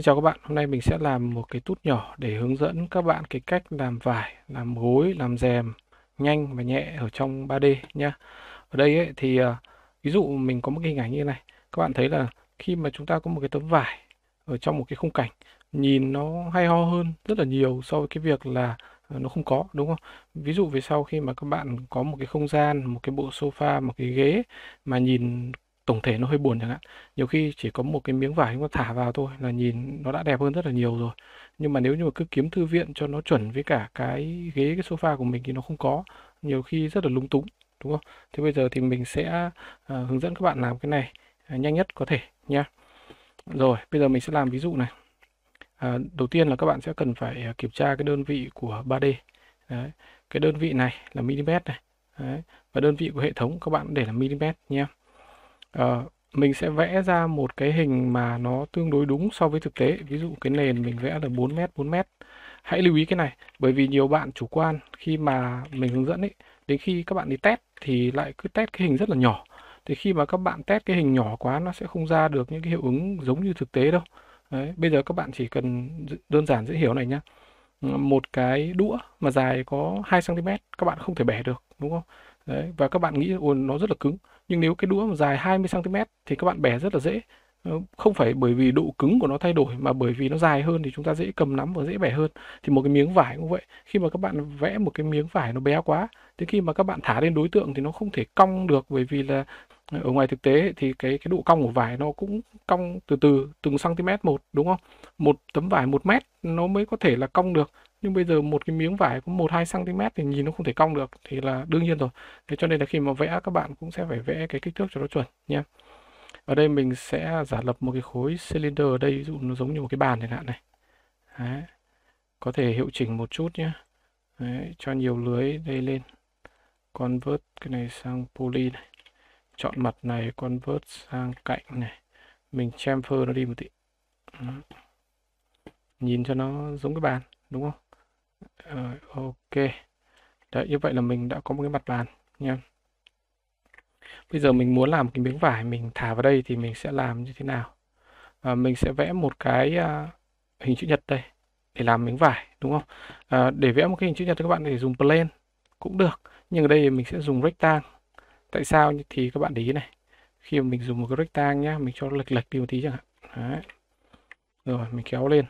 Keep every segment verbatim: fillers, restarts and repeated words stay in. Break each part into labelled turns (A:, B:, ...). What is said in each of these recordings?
A: Xin chào các bạn, hôm nay mình sẽ làm một cái tút nhỏ để hướng dẫn các bạn cái cách làm vải, làm gối, làm rèm nhanh và nhẹ ở trong ba D nhá. Ở đây ấy, thì à, ví dụ mình có một cái hình ảnh như thế này, các bạn thấy là khi mà chúng ta có một cái tấm vải ở trong một cái khung cảnh nhìn nó hay ho hơn rất là nhiều so với cái việc là à, nó không có, đúng không? Ví dụ về sau khi mà các bạn có một cái không gian, một cái bộ sofa, một cái ghế mà nhìn tổng thể nó hơi buồn chẳng hạn, nhiều khi chỉ có một cái miếng vải chúng ta thả vào thôi là nhìn nó đã đẹp hơn rất là nhiều rồi. Nhưng mà nếu như mà cứ kiếm thư viện cho nó chuẩn với cả cái ghế, cái sofa của mình thì nó không có, nhiều khi rất là lung túng, đúng không? Thế bây giờ thì mình sẽ à, hướng dẫn các bạn làm cái này à, nhanh nhất có thể nha. Rồi, bây giờ mình sẽ làm ví dụ này. À, đầu tiên là các bạn sẽ cần phải à, kiểm tra cái đơn vị của ba D. Đấy. Cái đơn vị này là mm này. Đấy. Và đơn vị của hệ thống các bạn để là mm nha. Ờ, mình sẽ vẽ ra một cái hình mà nó tương đối đúng so với thực tế. Ví dụ cái nền mình vẽ là bốn mét, bốn mét. Hãy lưu ý cái này, bởi vì nhiều bạn chủ quan khi mà mình hướng dẫn ấy, đến khi các bạn đi test thì lại cứ test cái hình rất là nhỏ. Thì khi mà các bạn test cái hình nhỏ quá nó sẽ không ra được những cái hiệu ứng giống như thực tế đâu. Đấy, bây giờ các bạn chỉ cần đơn giản dễ hiểu này nhá. Một cái đũa mà dài có hai xăng ti mét các bạn không thể bẻ được, đúng không? Đấy, và các bạn nghĩ ồ, nó rất là cứng. Nhưng nếu cái đũa mà dài hai mươi xăng ti mét thì các bạn bẻ rất là dễ. Ờ, Không phải bởi vì độ cứng của nó thay đổi mà bởi vì nó dài hơn thì chúng ta dễ cầm nắm và dễ bẻ hơn. Thì một cái miếng vải cũng vậy. Khi mà các bạn vẽ một cái miếng vải nó bé quá, thì khi mà các bạn thả lên đối tượng thì nó không thể cong được, bởi vì là ở ngoài thực tế thì cái cái độ cong của vải nó cũng cong từ từ từng cm một, đúng không? Một tấm vải một mét nó mới có thể là cong được, nhưng bây giờ một cái miếng vải có một hai cm thì nhìn nó không thể cong được thì là đương nhiên rồi. Thế cho nên là khi mà vẽ các bạn cũng sẽ phải vẽ cái kích thước cho nó chuẩn nha. Ở đây mình sẽ giả lập một cái khối cylinder ở đây, ví dụ nó giống như một cái bàn chẳng hạn này. Đấy. Có thể hiệu chỉnh một chút nhé. Đấy, cho nhiều lưới đây lên, convert cái này sang poly này, chọn mặt này convert sang cạnh này, mình chamfer nó đi một tí. Đó. Nhìn cho nó giống cái bàn, đúng không? Rồi, ok. Đấy, như vậy là mình đã có một cái mặt bàn nha. Bây giờ mình muốn làm cái miếng vải mình thả vào đây thì mình sẽ làm như thế nào? À, mình sẽ vẽ một cái à, hình chữ nhật đây để làm miếng vải, đúng không? À, để vẽ một cái hình chữ nhật thì các bạn có thể dùng plane cũng được, nhưng ở đây mình sẽ dùng rectangle. Tại sao thì các bạn để ý này, khi mà mình dùng một cái rectangle nhá, mình cho nó lệch lệch đi một tí chẳng hạn. Đấy. Rồi mình kéo lên.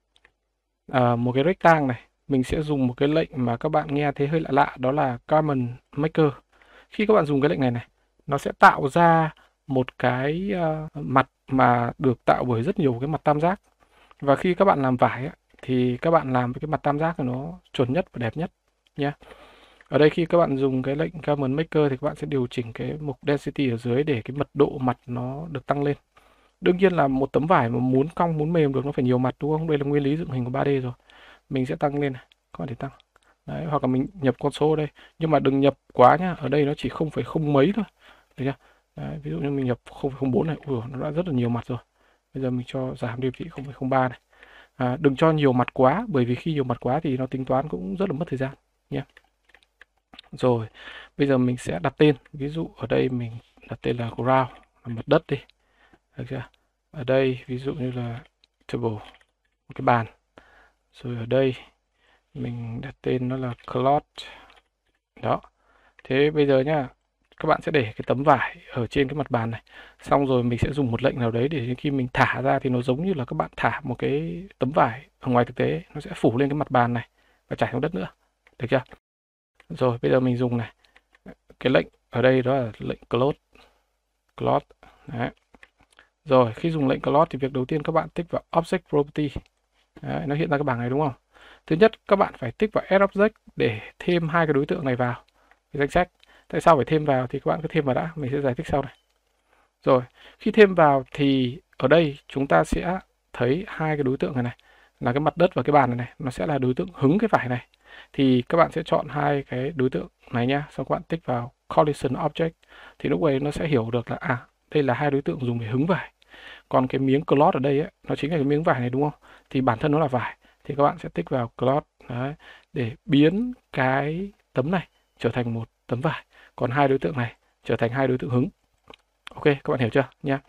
A: À, một cái rectangle này mình sẽ dùng một cái lệnh mà các bạn nghe thấy hơi lạ lạ, đó là Command Maker. Khi các bạn dùng cái lệnh này này, nó sẽ tạo ra một cái uh, mặt mà được tạo bởi rất nhiều cái mặt tam giác. Và khi các bạn làm vải ấy, thì các bạn làm với cái mặt tam giác của nó chuẩn nhất và đẹp nhất nhé. Ở đây khi các bạn dùng cái lệnh Command Maker thì các bạn sẽ điều chỉnh cái mục Density ở dưới để cái mật độ mặt nó được tăng lên. Đương nhiên là một tấm vải mà muốn cong, muốn mềm được nó phải nhiều mặt, đúng không? Đây là nguyên lý dựng hình của ba D rồi. Mình sẽ tăng lên này, các bạn thể tăng. Đấy, hoặc là mình nhập con số ở đây. Nhưng mà đừng nhập quá nhá, ở đây nó chỉ không phẩy không mấy thôi. Được chưa? Đấy, ví dụ như mình nhập không phẩy không bốn này, ui, nó đã rất là nhiều mặt rồi. Bây giờ mình cho giảm điều trị không phẩy không ba này. À, đừng cho nhiều mặt quá, bởi vì khi nhiều mặt quá thì nó tính toán cũng rất là mất thời gian nhé. Rồi, bây giờ mình sẽ đặt tên. Ví dụ ở đây mình đặt tên là ground, là mặt đất đi. Được chưa? Ở đây ví dụ như là table, một cái bàn. Rồi ở đây mình đặt tên nó là cloth. Đó. Thế bây giờ nhá, các bạn sẽ để cái tấm vải ở trên cái mặt bàn này. Xong rồi mình sẽ dùng một lệnh nào đấy để khi mình thả ra thì nó giống như là các bạn thả một cái tấm vải ở ngoài thực tế, nó sẽ phủ lên cái mặt bàn này và chảy xuống đất nữa. Được chưa? Rồi bây giờ mình dùng này. Cái lệnh ở đây đó là lệnh cloth. Cloth. Đấy. Rồi khi dùng lệnh cloth thì việc đầu tiên các bạn tích vào Object Property. Đấy, nó hiện ra cái bảng này đúng không? Thứ nhất các bạn phải tích vào Add Object để thêm hai cái đối tượng này vào cái danh sách. Tại sao phải thêm vào thì các bạn cứ thêm vào đã, mình sẽ giải thích sau này. Rồi khi thêm vào thì ở đây chúng ta sẽ thấy hai cái đối tượng này này, là cái mặt đất và cái bàn này này, nó sẽ là đối tượng hứng cái vải này. Thì các bạn sẽ chọn hai cái đối tượng này nhá, sau các bạn tích vào Collision Object thì lúc ấy nó sẽ hiểu được là à đây là hai đối tượng dùng để hứng vải. Còn cái miếng cloth ở đây ấy, nó chính là cái miếng vải này đúng không? Thì bản thân nó là vải thì các bạn sẽ tích vào cloth đấy, để biến cái tấm này trở thành một tấm vải. Còn hai đối tượng này trở thành hai đối tượng hứng. Ok, các bạn hiểu chưa nha?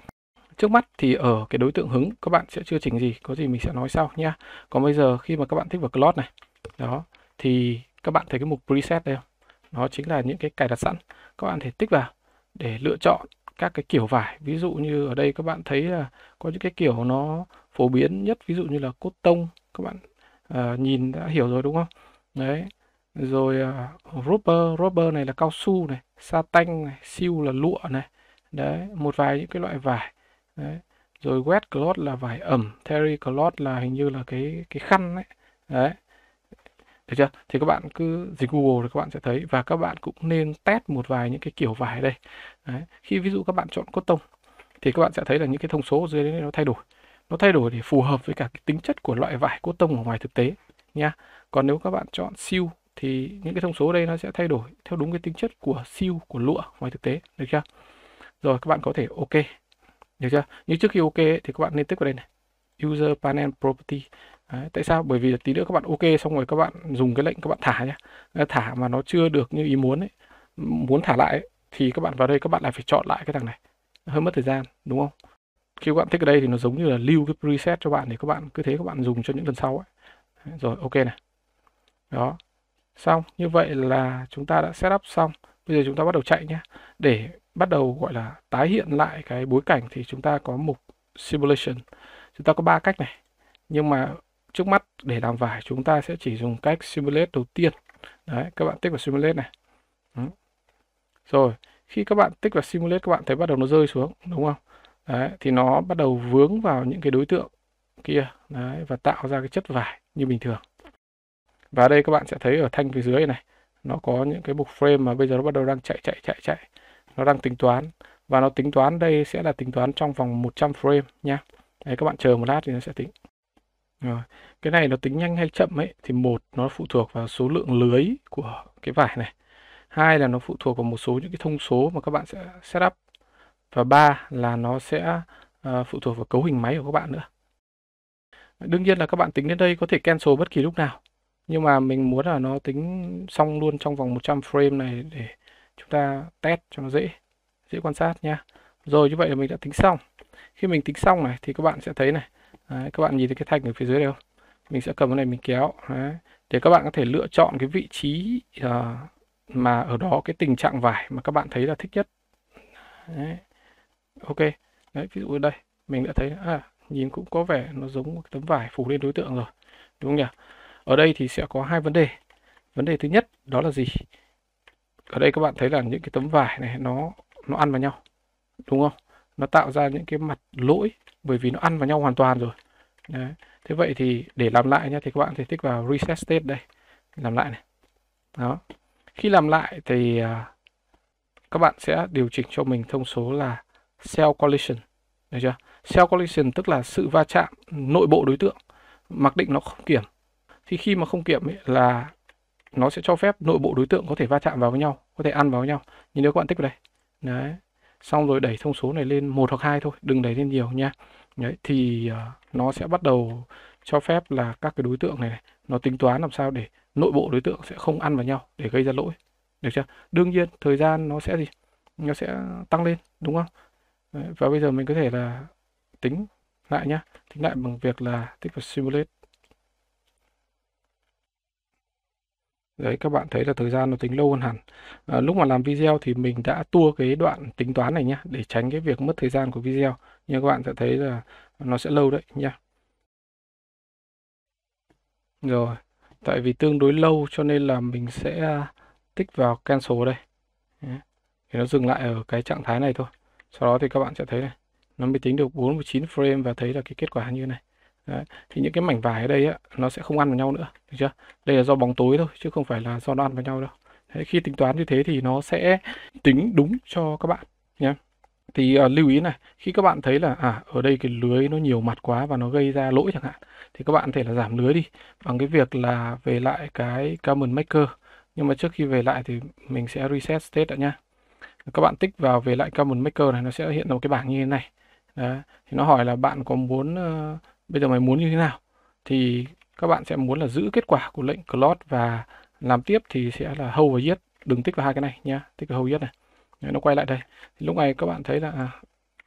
A: Trước mắt thì ở cái đối tượng hứng các bạn sẽ chưa chỉnh gì, có gì mình sẽ nói sau nhé. Còn bây giờ khi mà các bạn thích vào Claude này, đó, thì các bạn thấy cái mục preset đây không? Nó chính là những cái cài đặt sẵn. Các bạn thể tích vào để lựa chọn các cái kiểu vải. Ví dụ như ở đây các bạn thấy là có những cái kiểu nó phổ biến nhất, ví dụ như là cốt tông, các bạn à, nhìn đã hiểu rồi đúng không? Đấy. Rồi uh, rubber, rubber này là cao su này, satin này, silk là lụa này. Đấy, một vài những cái loại vải. Đấy. Rồi wet cloth là vải ẩm, terry cloth là hình như là cái cái khăn đấy. Đấy. Được chưa? Thì các bạn cứ dịch Google thì các bạn sẽ thấy, và các bạn cũng nên test một vài những cái kiểu vải đây. Đấy. Khi ví dụ các bạn chọn cotton thì các bạn sẽ thấy là những cái thông số ở dưới đấy nó thay đổi. Nó thay đổi để phù hợp với cả cái tính chất của loại vải cotton ở ngoài thực tế nha. Còn nếu các bạn chọn silk thì những cái thông số ở đây nó sẽ thay đổi theo đúng cái tính chất của silk, của lụa ngoài thực tế, được chưa? Rồi các bạn có thể ok, được chưa? Nhưng trước khi ok ấy, thì các bạn nên tích vào đây này, user panel property. Đấy, tại sao? Bởi vì tí nữa các bạn ok xong rồi các bạn dùng cái lệnh các bạn thả nhé. Thả mà nó chưa được như ý muốn ấy, muốn thả lại ấy, thì các bạn vào đây các bạn lại phải chọn lại cái thằng này, hơi mất thời gian đúng không? Khi các bạn thích ở đây thì nó giống như là lưu cái preset cho bạn để các bạn cứ thế các bạn dùng cho những lần sau ấy. Đấy, rồi ok này, đó, xong. Như vậy là chúng ta đã setup xong. Bây giờ chúng ta bắt đầu chạy nhé. Để bắt đầu gọi là tái hiện lại cái bối cảnh thì chúng ta có mục simulation. Chúng ta có ba cách này, nhưng mà trước mắt để làm vải chúng ta sẽ chỉ dùng cách simulate đầu tiên. Đấy, các bạn tích vào simulate này. Ừ. Rồi, khi các bạn tích vào simulate các bạn thấy bắt đầu nó rơi xuống đúng không? Đấy, thì nó bắt đầu vướng vào những cái đối tượng kia. Đấy, và tạo ra cái chất vải như bình thường. Và đây các bạn sẽ thấy ở thanh phía dưới này, nó có những cái mục frame mà bây giờ nó bắt đầu đang chạy chạy chạy chạy. Nó đang tính toán. Và nó tính toán đây sẽ là tính toán trong vòng một trăm frame nha. Đấy, các bạn chờ một lát thì nó sẽ tính. Rồi, cái này nó tính nhanh hay chậm ấy thì một nó phụ thuộc vào số lượng lưới của cái vải này. Hai là nó phụ thuộc vào một số những cái thông số mà các bạn sẽ setup. Và ba là nó sẽ uh, phụ thuộc vào cấu hình máy của các bạn nữa. Đương nhiên là các bạn tính đến đây có thể cancel bất kỳ lúc nào. Nhưng mà mình muốn là nó tính xong luôn trong vòng một trăm frame này để chúng ta test cho nó dễ, dễ quan sát nha. Rồi như vậy là mình đã tính xong. Khi mình tính xong này thì các bạn sẽ thấy này, đấy, các bạn nhìn thấy cái thanh ở phía dưới đây không? Mình sẽ cầm cái này mình kéo, đấy, để các bạn có thể lựa chọn cái vị trí uh, mà ở đó cái tình trạng vải mà các bạn thấy là thích nhất. Đấy. Ok, đấy, ví dụ ở đây mình đã thấy à, nhìn cũng có vẻ nó giống một tấm vải phủ lên đối tượng rồi, đúng không nhỉ? Ở đây thì sẽ có hai vấn đề. Vấn đề thứ nhất đó là gì? Ở đây các bạn thấy là những cái tấm vải này nó nó ăn vào nhau, đúng không? Nó tạo ra những cái mặt lỗi bởi vì nó ăn vào nhau hoàn toàn rồi. Đấy. Thế vậy thì để làm lại nhé thì các bạn thể tích vào reset state đây, làm lại này. Đó. Khi làm lại thì uh, các bạn sẽ điều chỉnh cho mình thông số là cell collision, được chưa? Cell collision tức là sự va chạm nội bộ đối tượng, mặc định nó không kiểm. Thì khi mà không kiểm ấy là nó sẽ cho phép nội bộ đối tượng có thể va chạm vào với nhau, có thể ăn vào với nhau. Nhưng nếu các bạn tích vào đây, đấy, xong rồi đẩy thông số này lên một hoặc hai thôi, đừng đẩy lên nhiều nha. Đấy, thì uh, nó sẽ bắt đầu cho phép là các cái đối tượng này, này nó tính toán làm sao để nội bộ đối tượng sẽ không ăn vào nhau để gây ra lỗi, được chưa? Đương nhiên thời gian nó sẽ gì? Nó sẽ tăng lên, đúng không? Đấy, và bây giờ mình có thể là tính lại nhá, tính lại bằng việc là tích vào simulate. Đấy, các bạn thấy là thời gian nó tính lâu hơn hẳn. À, lúc mà làm video thì mình đã tua cái đoạn tính toán này nhá, để tránh cái việc mất thời gian của video. Nhưng các bạn sẽ thấy là nó sẽ lâu đấy nhá. Rồi, tại vì tương đối lâu cho nên là mình sẽ tích vào cancel đây. Đấy. Thì nó dừng lại ở cái trạng thái này thôi. Sau đó thì các bạn sẽ thấy này, nó mới tính được bốn mươi chín frame và thấy là cái kết quả như này. Đấy. Thì những cái mảnh vải ở đây á, nó sẽ không ăn vào nhau nữa, được chưa? Đây là do bóng tối thôi, chứ không phải là do nó ăn vào nhau đâu. Đấy, khi tính toán như thế thì nó sẽ tính đúng cho các bạn nhé. Thì uh, lưu ý này, khi các bạn thấy là à ở đây cái lưới nó nhiều mặt quá và nó gây ra lỗi chẳng hạn, thì các bạn có thể là giảm lưới đi bằng cái việc là về lại cái Common Maker. Nhưng mà trước khi về lại thì mình sẽ reset state đã nhá. Các bạn tích vào về lại Common Maker này, nó sẽ hiện ra một cái bảng như thế này. Đấy. Thì nó hỏi là bạn có muốn uh, bây giờ mày muốn như thế nào, thì các bạn sẽ muốn là giữ kết quả của lệnh close và làm tiếp thì sẽ là hold và yes, đừng tích vào hai cái này nhá, tích vào hold yes này. Đấy, nó quay lại đây thì lúc này các bạn thấy là à,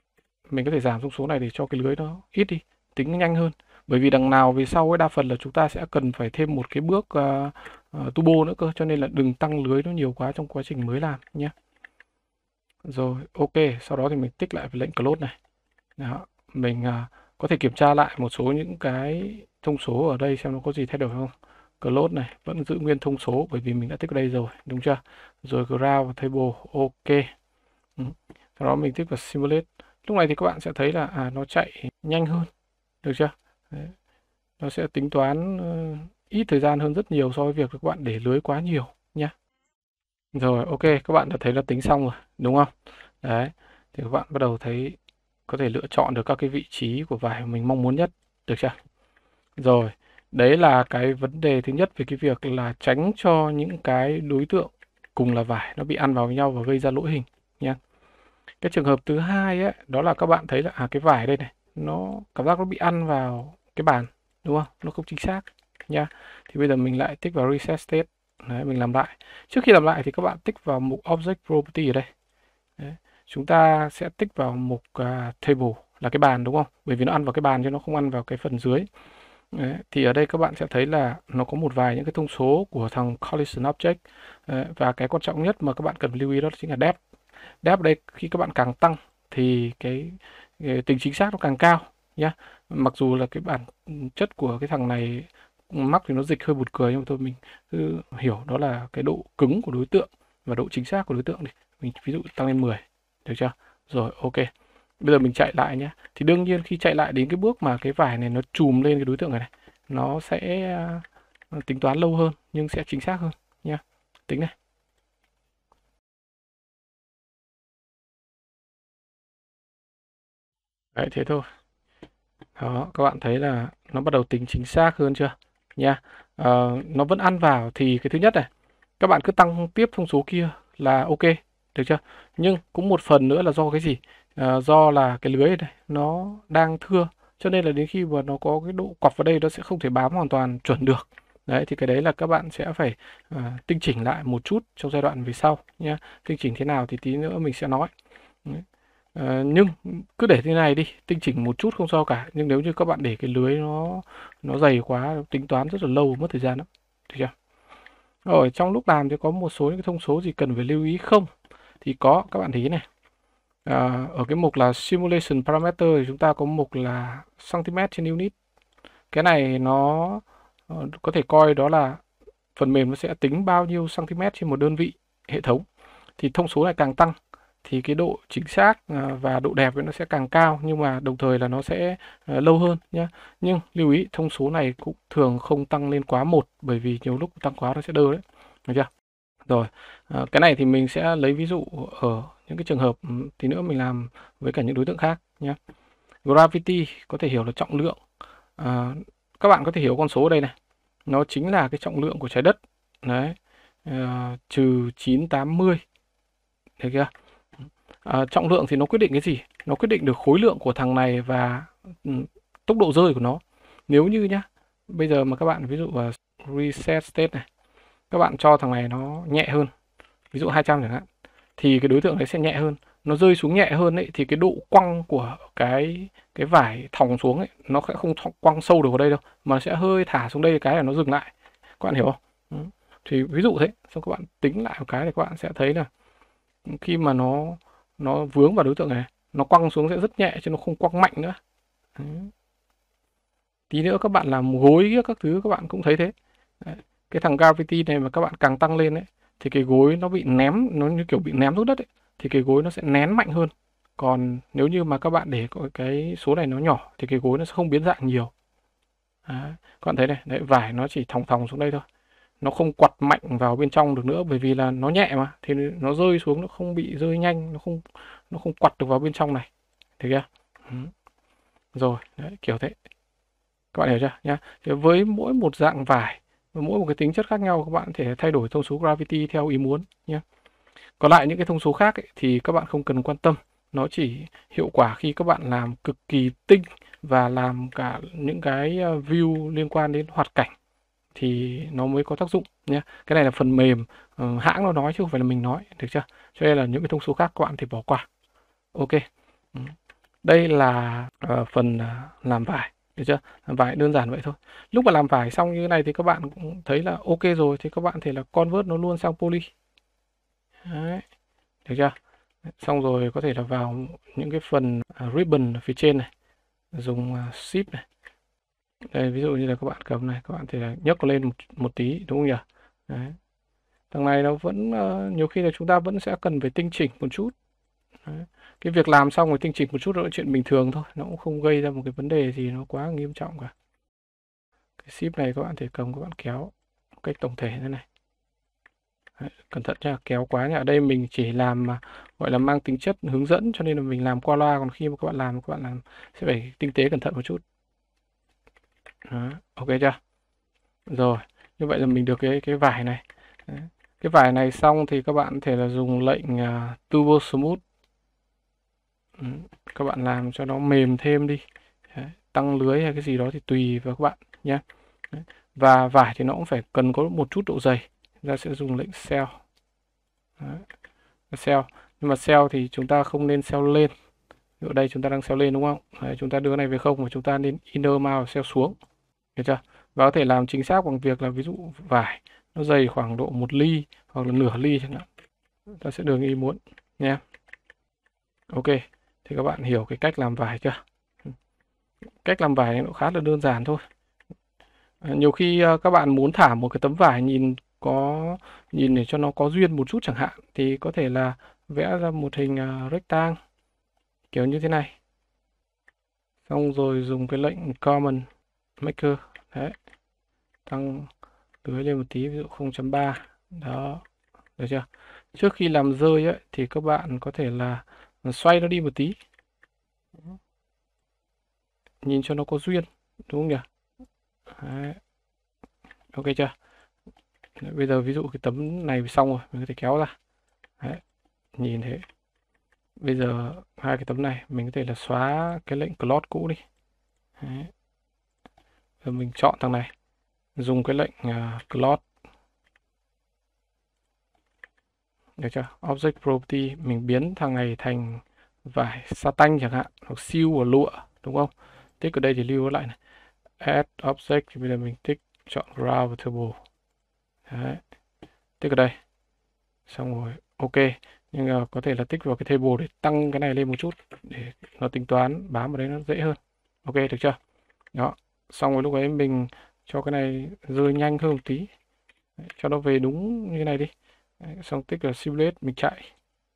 A: mình có thể giảm thông số này để cho cái lưới nó ít đi, tính nhanh hơn. Bởi vì đằng nào về sau ấy đa phần là chúng ta sẽ cần phải thêm một cái bước uh, uh, turbo nữa cơ, cho nên là đừng tăng lưới nó nhiều quá trong quá trình mới làm nhé. Rồi, ok, sau đó thì mình tích lại lệnh close này. Đó, mình uh, có thể kiểm tra lại một số những cái thông số ở đây xem nó có gì thay đổi không. Close này vẫn giữ nguyên thông số bởi vì mình đã tích ở đây rồi, đúng chưa? Rồi ground và table, ok. Ừ. Sau đó mình tích vào simulate. Lúc này thì các bạn sẽ thấy là à, nó chạy nhanh hơn, được chưa? Đấy. Nó sẽ tính toán uh, ít thời gian hơn rất nhiều so với việc các bạn để lưới quá nhiều nhé. Rồi, ok, các bạn đã thấy nó tính xong rồi, đúng không? Đấy, thì các bạn bắt đầu thấy có thể lựa chọn được các cái vị trí của vải mà mình mong muốn nhất, được chưa? Rồi, đấy là cái vấn đề thứ nhất về cái việc là tránh cho những cái đối tượng cùng là vải nó bị ăn vào với nhau và gây ra lỗi hình nhé. Cái trường hợp thứ hai ấy, đó là các bạn thấy là à, cái vải đây này, nó cảm giác nó bị ăn vào cái bàn, đúng không? Nó không chính xác nha. Thì bây giờ mình lại tích vào reset state. Đấy, mình làm lại. Trước khi làm lại thì các bạn tích vào mục object property ở đây. Đấy. Chúng ta sẽ tích vào mục uh, table là cái bàn, đúng không? Bởi vì nó ăn vào cái bàn chứ nó không ăn vào cái phần dưới. Đấy. Thì ở đây các bạn sẽ thấy là nó có một vài những cái thông số của thằng collision object. Đấy. Và cái quan trọng nhất mà các bạn cần lưu ý đó chính là depth. Depth đây khi các bạn càng tăng thì cái, cái tính chính xác nó càng cao nhá. Mặc dù là cái bản chất của cái thằng này mắc thì nó dịch hơi buồn cười, nhưng mà thôi mình cứ hiểu đó là cái độ cứng của đối tượng và độ chính xác của đối tượng đi. Mình ví dụ tăng lên mười, được chưa? Rồi, ok. Bây giờ mình chạy lại nhé. Thì đương nhiên khi chạy lại đến cái bước mà cái vải này nó chùm lên cái đối tượng này này, nó sẽ uh, tính toán lâu hơn nhưng sẽ chính xác hơn nhá. Tính này. Đấy, thế thôi. Đó, các bạn thấy là nó bắt đầu tính chính xác hơn chưa? Nha. Ờ, nó vẫn ăn vào thì cái thứ nhất này, các bạn cứ tăng tiếp thông số kia là ok, được chưa? Nhưng cũng một phần nữa là do cái gì? Ờ, do là cái lưới này nó đang thưa, cho nên là đến khi mà nó có cái độ quặp vào đây nó sẽ không thể bám hoàn toàn chuẩn được. Đấy, thì cái đấy là các bạn sẽ phải uh, tinh chỉnh lại một chút trong giai đoạn về sau nhé. Tinh chỉnh thế nào thì tí nữa mình sẽ nói. Đấy. Ờ, nhưng cứ để thế này đi, tinh chỉnh một chút không sao cả. Nhưng nếu như các bạn để cái lưới nó nó dày quá, tính toán rất là lâu, mất thời gian lắm. Được chưa? Rồi trong lúc làm thì có một số những cái thông số gì cần phải lưu ý không? Thì có, các bạn thấy này. À, ở cái mục là simulation parameter thì chúng ta có mục là cm trên unit. Cái này nó uh, có thể coi đó là phần mềm nó sẽ tính bao nhiêu cm trên một đơn vị hệ thống. Thì thông số này càng tăng thì cái độ chính xác và độ đẹp nó sẽ càng cao, nhưng mà đồng thời là nó sẽ lâu hơn nhé. Nhưng lưu ý thông số này cũng thường không tăng lên quá một, bởi vì nhiều lúc tăng quá nó sẽ đơ đấy, được chưa? Rồi, cái này thì mình sẽ lấy ví dụ ở những cái trường hợp tí nữa mình làm với cả những đối tượng khác nhé. Gravity có thể hiểu là trọng lượng. À, các bạn có thể hiểu con số ở đây này, nó chính là cái trọng lượng của trái đất đấy, à, trừ chín trăm tám mươi, được chưa? À, trọng lượng thì nó quyết định cái gì? Nó quyết định được khối lượng của thằng này và um, tốc độ rơi của nó. Nếu như nhá, bây giờ mà các bạn ví dụ vào reset state này, các bạn cho thằng này nó nhẹ hơn, ví dụ hai trăm chẳng hạn, thì cái đối tượng đấy sẽ nhẹ hơn. Nó rơi xuống nhẹ hơn ấy thì cái độ quăng của cái cái vải thòng xuống ấy nó sẽ không quăng sâu được vào đây đâu, mà sẽ hơi thả xuống đây cái là nó dừng lại. Các bạn hiểu không? Ừ. Thì ví dụ thế, xong các bạn tính lại một cái thì các bạn sẽ thấy là khi mà nó nó vướng vào đối tượng này, nó quăng xuống sẽ rất nhẹ chứ nó không quăng mạnh nữa. Đấy. Tí nữa các bạn làm gối các thứ các bạn cũng thấy thế. Đấy. Cái thằng gravity này mà các bạn càng tăng lên ấy thì cái gối nó bị ném, nó như kiểu bị ném xuống đất ấy, thì cái gối nó sẽ nén mạnh hơn. Còn nếu như mà các bạn để cái số này nó nhỏ thì cái gối nó sẽ không biến dạng nhiều. Đấy. Các bạn thấy này, đấy, vải nó chỉ thòng thòng xuống đây thôi, nó không quặt mạnh vào bên trong được nữa, bởi vì là nó nhẹ mà, thì nó rơi xuống nó không bị rơi nhanh, nó không nó không quặt được vào bên trong này, thấy chưa? Ừ. Rồi đấy, kiểu thế, các bạn hiểu chưa nhá? Thì với mỗi một dạng vải và mỗi một cái tính chất khác nhau, các bạn có thể thay đổi thông số gravity theo ý muốn nhé. Còn lại những cái thông số khác ấy, thì các bạn không cần quan tâm, nó chỉ hiệu quả khi các bạn làm cực kỳ tinh và làm cả những cái view liên quan đến hoạt cảnh thì nó mới có tác dụng nhé. Cái này là phần mềm, uh, hãng nó nói chứ không phải là mình nói, được chưa? Cho nên là những cái thông số khác các bạn thì bỏ qua. Ok. Ừ. Đây là uh, phần uh, làm vải, được chưa? Làm vải đơn giản vậy thôi. Lúc mà làm vải xong như thế này thì các bạn cũng thấy là ok rồi, thì các bạn thể là convert nó luôn sang poly. Đấy, được chưa? Xong rồi có thể là vào những cái phần uh, ribbon ở phía trên này, dùng uh, ship này. Đây, ví dụ như là các bạn cầm này, các bạn thể là nhấc lên một, một tí, đúng không nhỉ? Đấy. Thằng này nó vẫn uh, nhiều khi là chúng ta vẫn sẽ cần phải tinh chỉnh một chút. Đấy. Cái việc làm xong rồi tinh chỉnh một chút là chuyện bình thường thôi, nó cũng không gây ra một cái vấn đề gì nó quá nghiêm trọng cả. Cái ship này các bạn thể cầm, các bạn kéo một cách tổng thể thế này. Đấy, cẩn thận nha, kéo quá nha. Ở đây mình chỉ làm mà gọi là mang tính chất hướng dẫn, cho nên là mình làm qua loa, còn khi mà các bạn làm các bạn làm sẽ phải tinh tế cẩn thận một chút. Đó, ok chưa? Rồi, như vậy là mình được cái cái vải này. Đấy. Cái vải này xong thì các bạn thể là dùng lệnh uh, Turbo Smooth. Ừ. Các bạn làm cho nó mềm thêm đi. Đấy. Tăng lưới hay cái gì đó thì tùy vào các bạn nhé. Đấy. Và vải thì nó cũng phải cần có một chút độ dày. Chúng ta sẽ dùng lệnh Cell. Đấy. Cell. Nhưng mà Cell thì chúng ta không nên Cell lên. Ở đây chúng ta đang Cell lên đúng không? Đấy, chúng ta đưa cái này về không và chúng ta nên Inner Mouse Cell xuống. Được chưa? Và có thể làm chính xác bằng việc là ví dụ vải nó dày khoảng độ một ly hoặc là nửa ly chẳng hạn, ta sẽ được như ý muốn nha. Ok, thì các bạn hiểu cái cách làm vải chưa? Cách làm vải nó khá là đơn giản thôi. À, nhiều khi uh, các bạn muốn thả một cái tấm vải nhìn có nhìn để cho nó có duyên một chút chẳng hạn, thì có thể là vẽ ra một hình uh, rectangle kiểu như thế này, xong rồi dùng cái lệnh command maker, đấy, tăng lưới lên một tí, ví dụ không chấm ba, đó, được chưa? Trước khi làm rơi ấy, thì các bạn có thể là xoay nó đi một tí, nhìn cho nó có duyên, đúng không nhỉ? Đấy. Ok chưa? Đấy, bây giờ ví dụ cái tấm này xong rồi, mình có thể kéo ra. Đấy. Nhìn thế. Bây giờ hai cái tấm này mình có thể là xóa cái lệnh close cũ đi. Đấy. Giờ mình chọn thằng này, dùng cái lệnh uh, close. Được chưa? Object property mình biến thằng này thành vải satin chẳng hạn, hoặc siêu của lụa, đúng không? Tích ở đây thì lưu lại này. Add object thì bây giờ mình tích chọn routable. Đấy. Tích ở đây. Xong rồi, ok. Nhưng mà có thể là tích vào cái table để tăng cái này lên một chút để nó tính toán bám vào đấy nó dễ hơn. Ok, được chưa? Đó. Xong rồi lúc ấy mình cho cái này rơi nhanh hơn một tí. Đấy, cho nó về đúng như này đi. Đấy, xong tích là simulate mình chạy.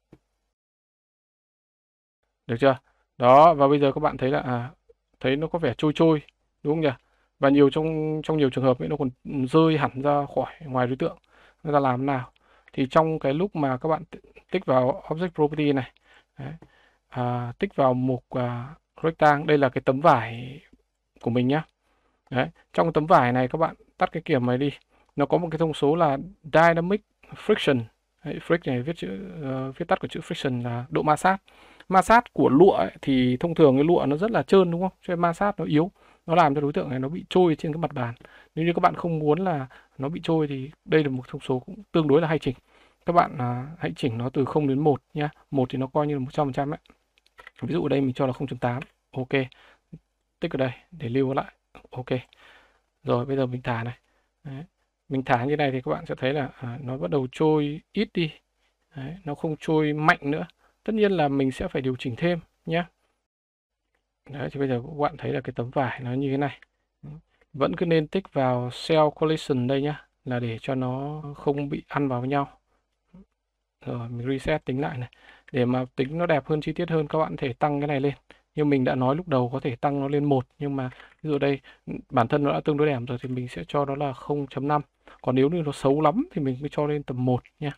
A: Được chưa? Đó, và bây giờ các bạn thấy là à, thấy nó có vẻ trôi trôi, đúng không nhỉ? Và nhiều trong trong nhiều trường hợp ấy nó còn rơi hẳn ra khỏi ngoài đối tượng. Nó ra làm thế nào? Thì trong cái lúc mà các bạn tích vào object property này, đấy, à, tích vào mục à, rectangle, đây là cái tấm vải của mình nhá. Đấy, trong tấm vải này các bạn tắt cái kiểm này đi. Nó có một cái thông số là dynamic friction. Đấy, friction này viết chữ uh, viết tắt của chữ friction là độ ma sát. Ma sát của lụa ấy, thì thông thường cái lụa nó rất là trơn đúng không? Cho nên ma sát nó yếu, nó làm cho đối tượng này nó bị trôi trên cái mặt bàn. Nếu như các bạn không muốn là nó bị trôi thì đây là một thông số cũng tương đối là hay chỉnh. Các bạn uh, hãy chỉnh nó từ không đến một nhá. Một thì nó coi như là một trăm phần trăm ấy. Ví dụ ở đây mình cho là không chấm tám. Ok. Tích ở đây để lưu lại. Ok. Rồi bây giờ mình thả này. Đấy. Mình thả như này thì các bạn sẽ thấy là à, nó bắt đầu trôi ít đi. Đấy, nó không trôi mạnh nữa. Tất nhiên là mình sẽ phải điều chỉnh thêm nhé. Đấy thì bây giờ các bạn thấy là cái tấm vải nó như thế này. Vẫn cứ nên tích vào cell collision đây nhá, là để cho nó không bị ăn vào với nhau. Rồi mình reset tính lại này. Để mà tính nó đẹp hơn, chi tiết hơn, các bạn có thể tăng cái này lên. Như mình đã nói lúc đầu có thể tăng nó lên một, nhưng mà ví dụ đây bản thân nó đã tương đối đẹp rồi thì mình sẽ cho nó là không chấm năm. Còn nếu như nó xấu lắm thì mình mới cho lên tầm một nha.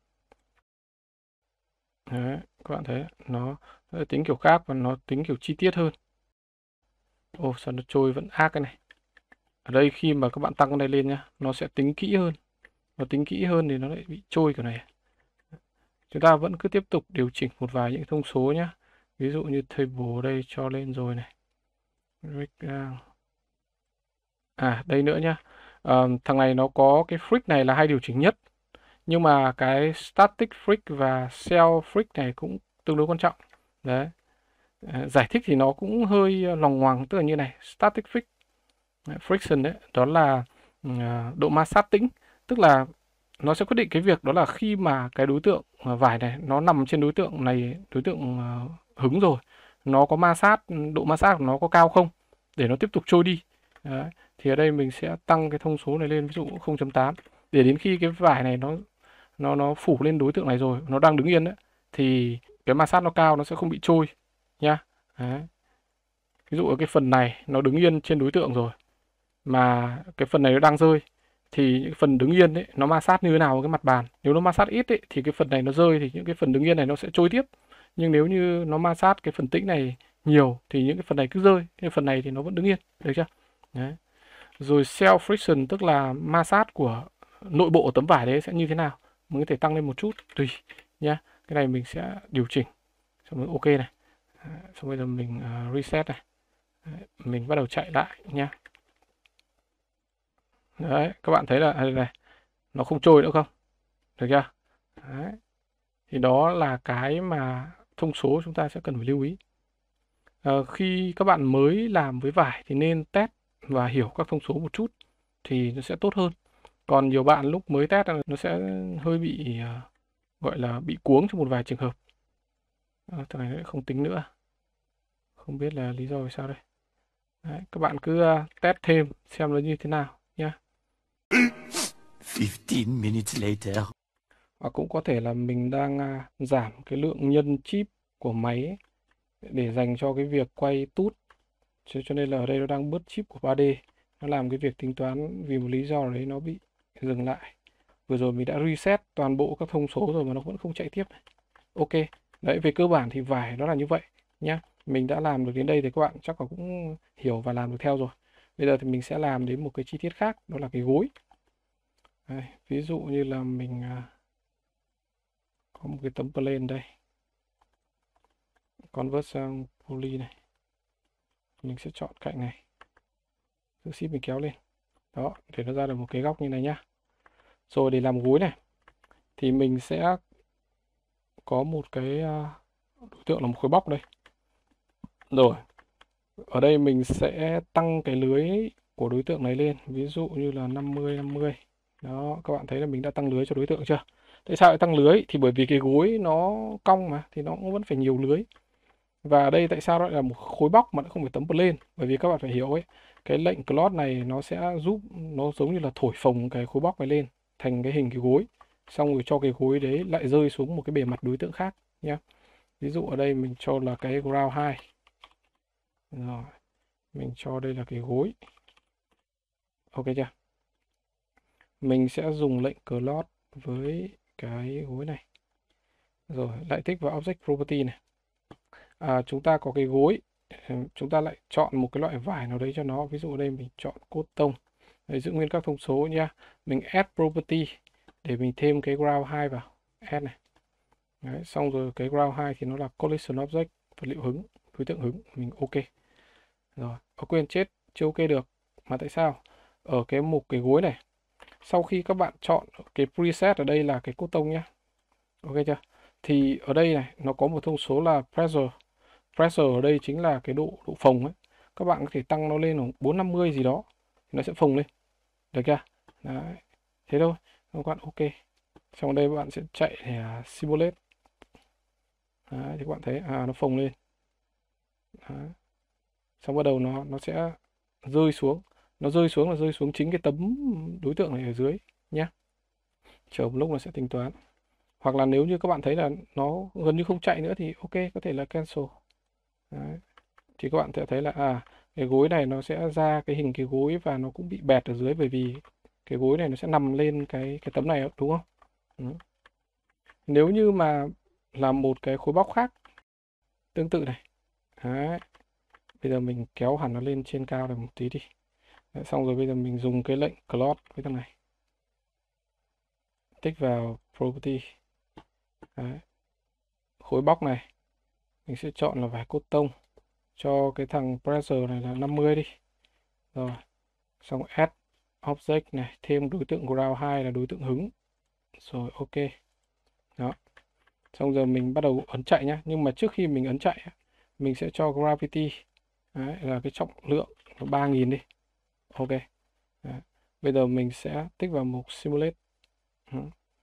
A: Đấy, các bạn thấy nó, nó tính kiểu khác và nó tính kiểu chi tiết hơn. Ồ, sao nó trôi vẫn ác cái này. Ở đây khi mà các bạn tăng cái này lên nhá, nó sẽ tính kỹ hơn. Nó tính kỹ hơn thì nó lại bị trôi kiểu này. Chúng ta vẫn cứ tiếp tục điều chỉnh một vài những thông số nhé. Ví dụ như table đây cho lên rồi này. À đây nữa nhá. À, thằng này nó có cái freak này là hay điều chỉnh nhất. Nhưng mà cái static freak và cell freak này cũng tương đối quan trọng. Đấy. À, giải thích thì nó cũng hơi loằng ngoằng, tức là như này: static fric- friction đấy, đó là à, độ ma sát tĩnh, tức là nó sẽ quyết định cái việc đó là khi mà cái đối tượng à, vải này nó nằm trên đối tượng này, đối tượng à, hứng rồi, nó có ma sát, độ ma sát của nó có cao không để nó tiếp tục trôi đi. Đấy. Thì ở đây mình sẽ tăng cái thông số này lên ví dụ không chấm tám, để đến khi cái vải này nó nó nó phủ lên đối tượng này rồi, nó đang đứng yên đấy, thì cái ma sát nó cao, nó sẽ không bị trôi nhá. Đấy. Ví dụ ở cái phần này nó đứng yên trên đối tượng rồi, mà cái phần này nó đang rơi, thì những phần đứng yên ấy nó ma sát như thế nào với cái mặt bàn. Nếu nó ma sát ít ấy, thì cái phần này nó rơi thì những cái phần đứng yên này nó sẽ trôi tiếp. Nhưng nếu như nó ma sát cái phần tĩnh này nhiều thì những cái phần này cứ rơi, cái phần này thì nó vẫn đứng yên, được chưa? Đấy. Rồi self friction, tức là ma sát của nội bộ của tấm vải đấy sẽ như thế nào, mình có thể tăng lên một chút tùy nhá. Cái này mình sẽ điều chỉnh xong rồi ok này. Đấy. Xong bây giờ mình uh, reset này. Đấy. Mình bắt đầu chạy lại nhá. Đấy, các bạn thấy là đây này, nó không trôi nữa không? Được chưa? Đấy. Thì đó là cái mà thông số chúng ta sẽ cần phải lưu ý. Ờ, khi các bạn mới làm với vải thì nên test và hiểu các thông số một chút thì nó sẽ tốt hơn. Còn nhiều bạn lúc mới test nó sẽ hơi bị uh, gọi là bị cuống trong một vài trường hợp. À, thằng này không tính nữa. Không biết là lý do vì sao đây. Đấy, các bạn cứ uh, test thêm xem nó như thế nào nhá.
B: fifteen minutes later.
A: Và cũng có thể là mình đang à, giảm cái lượng nhân chip của máy ấy, để dành cho cái việc quay tút. Cho, cho nên là ở đây nó đang bớt chip của ba D. Nó làm cái việc tính toán vì một lý do nào đấy nó bị dừng lại. Vừa rồi mình đã reset toàn bộ các thông số rồi mà nó vẫn không chạy tiếp. Ok. Đấy, về cơ bản thì vải nó là như vậy nhá. Mình đã làm được đến đây thì các bạn chắc là cũng hiểu và làm được theo rồi. Bây giờ thì mình sẽ làm đến một cái chi tiết khác, đó là cái gối. Đây, ví dụ như là mình à, có một cái tấm plane đây, convert sang poly này, mình sẽ chọn cạnh này, giữ ship mình kéo lên đó để nó ra được một cái góc như này nhá. Rồi để làm gối này thì mình sẽ có một cái à, đối tượng là một khối bóc đây. Rồi ở đây mình sẽ tăng cái lưới của đối tượng này lên, ví dụ như là năm mươi năm mươi. Đó, các bạn thấy là mình đã tăng lưới cho đối tượng chưa? Tại sao lại tăng lưới? Thì bởi vì cái gối nó cong mà, thì nó cũng vẫn phải nhiều lưới. Và ở đây tại sao lại là một khối bóc mà nó không phải tấm plane? Bởi vì các bạn phải hiểu ấy, cái lệnh cloth này nó sẽ giúp, nó giống như là thổi phồng cái khối bóc này lên thành cái hình cái gối, xong rồi cho cái gối đấy lại rơi xuống một cái bề mặt đối tượng khác nhé. Ví dụ ở đây mình cho là cái ground hai. Rồi, mình cho đây là cái gối. Ok chưa? Mình sẽ dùng lệnh cloth với cái gối này. Rồi, lại tích vào object property này. À, chúng ta có cái gối, chúng ta lại chọn một cái loại vải nào đấy cho nó, ví dụ ở đây mình chọn cotton, để giữ nguyên các thông số nha. Mình add property để mình thêm cái ground hai vào, add này. Đấy, xong rồi cái ground hai thì nó là collision object, vật liệu hứng, đối tượng hứng, mình ok. Rồi, có quên chết, chưa ok được. Mà tại sao? Ở cái mục cái gối này, sau khi các bạn chọn cái preset ở đây là cái cotton nhá. Ok chưa? Thì ở đây này, nó có một thông số là pressure. Pressure ở đây chính là cái độ độ phồng ấy. Các bạn có thể tăng nó lên khoảng bốn năm mươi gì đó thì nó sẽ phồng lên. Được chưa? Đấy. Thế thôi. Các bạn ok. Xong đây bạn sẽ chạy để uh, simulate. Đấy, thì các bạn thấy à nó phồng lên. Đấy. Xong bắt đầu nó nó sẽ rơi xuống. Nó rơi xuống là rơi xuống chính cái tấm đối tượng này ở dưới nhé. Chờ một lúc nó sẽ tính toán. Hoặc là nếu như các bạn thấy là nó gần như không chạy nữa thì ok, có thể là cancel. Đấy. Thì các bạn sẽ thấy là à cái gối này nó sẽ ra cái hình cái gối và nó cũng bị bẹt ở dưới, bởi vì cái gối này nó sẽ nằm lên cái cái tấm này đúng không? Ừ. Nếu như mà là một cái khối bóc khác tương tự này. Đấy. Bây giờ mình kéo hẳn nó lên trên cao được một tí đi. Đấy, xong rồi bây giờ mình dùng cái lệnh cloth với thằng này. Tích vào property. Đấy. Khối bóc này mình sẽ chọn là vải cotton, cho cái thằng pressure này là năm mươi đi. Rồi. Xong add object này, thêm đối tượng ground hai là đối tượng hứng. Rồi ok. Đó. Xong giờ mình bắt đầu ấn chạy nhá, nhưng mà trước khi mình ấn chạy mình sẽ cho gravity, đấy, là cái trọng lượng ba nghìn đi. Ok. Đấy. Bây giờ mình sẽ tích vào mục simulate. Ừ.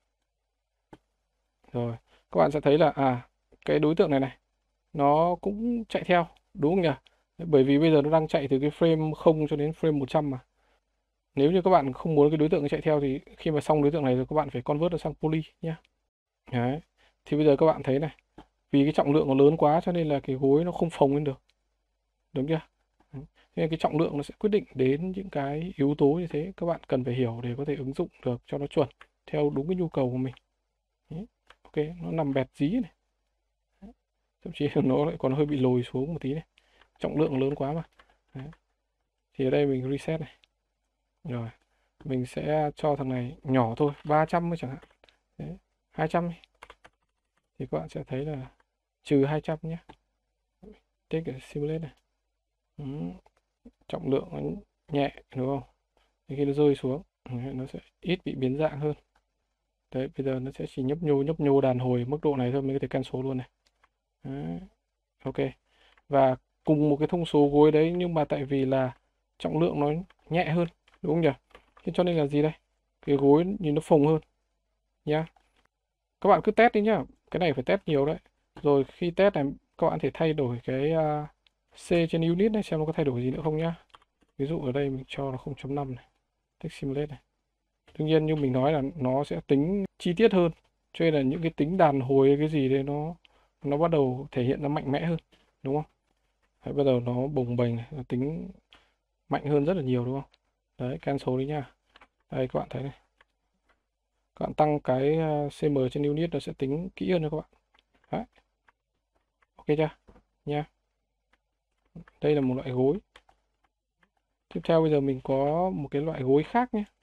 A: Rồi, các bạn sẽ thấy là à cái đối tượng này này nó cũng chạy theo, đúng không nhỉ? Bởi vì bây giờ nó đang chạy từ cái frame không cho đến frame một trăm mà. Nếu như các bạn không muốn cái đối tượng chạy theo thì khi mà xong đối tượng này rồi các bạn phải convert nó sang poly nhé. Đấy. Thì bây giờ các bạn thấy này, vì cái trọng lượng nó lớn quá cho nên là cái gối nó không phồng lên được. Đúng chưa? Đấy. Thế nên cái trọng lượng nó sẽ quyết định đến những cái yếu tố như thế, các bạn cần phải hiểu để có thể ứng dụng được cho nó chuẩn theo đúng cái nhu cầu của mình. Đấy. Ok, nó nằm bẹt dí này. Đấy. Thậm chí nó lại còn hơi bị lồi xuống một tí này. Trọng lượng lớn quá mà. Đấy. Thì ở đây mình reset này. Rồi, mình sẽ cho thằng này nhỏ thôi, ba trăm mới chẳng hạn. Đấy. hai trăm đi. Thì các bạn sẽ thấy là trừ hai trăm nhé. Take cái simulate này. Ừ. Trọng lượng nó nhẹ đúng không? Thì khi nó rơi xuống nó sẽ ít bị biến dạng hơn. Đấy, bây giờ nó sẽ chỉ nhấp nhô nhấp nhô đàn hồi mức độ này thôi, mình có thể cancel luôn này. Đấy. Ok. Và cùng một cái thông số gối đấy nhưng mà tại vì là trọng lượng nó nhẹ hơn, đúng không nhỉ? Thế cho nên là gì đây? Cái gối nhìn nó phồng hơn nhá. Các bạn cứ test đi nhá. Cái này phải test nhiều đấy. Rồi khi test này các bạn thể thay đổi cái uh, C trên unit này xem nó có thay đổi gì nữa không nhá. Ví dụ ở đây mình cho nó không chấm năm này. Text simulate này. Đương nhiên như mình nói là nó sẽ tính chi tiết hơn. Cho nên là những cái tính đàn hồi cái gì đấy nó nó bắt đầu thể hiện ra mạnh mẽ hơn, đúng không? Đấy, bắt đầu nó bồng bềnh này, nó tính mạnh hơn rất là nhiều đúng không? Đấy, cancel đi nha. Đây các bạn thấy này. Các bạn tăng cái uh, xê em trên unit nó sẽ tính kỹ hơn cho các bạn. Đấy. Ok chưa? Nha. Đây là một loại gối. Tiếp theo bây giờ mình có một cái loại gối khác nhé.